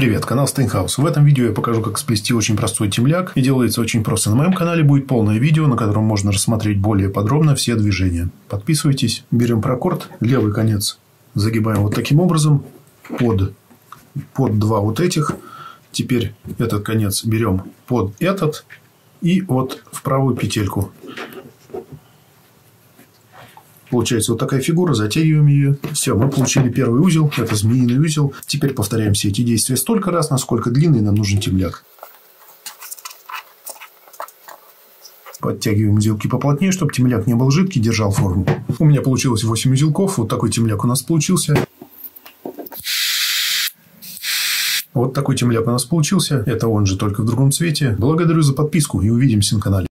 Привет, канал Steinhaus. В этом видео я покажу, как сплести очень простой темляк. И делается очень просто. На моем канале будет полное видео, на котором можно рассмотреть более подробно все движения. Подписывайтесь. Берем прокорд. Левый конец загибаем вот таким образом. Под два вот этих. Теперь этот конец берем под этот. И вот в правую петельку. Получается вот такая фигура, затягиваем ее. Все, мы получили первый узел. Это змеиный узел. Теперь повторяем все эти действия столько раз, насколько длинный нам нужен темляк. Подтягиваем узелки поплотнее, чтобы темляк не был жидкий, держал форму. У меня получилось 8 узелков. Вот такой темляк у нас получился. Вот такой темляк у нас получился. Это он же, только в другом цвете. Благодарю за подписку и увидимся на канале.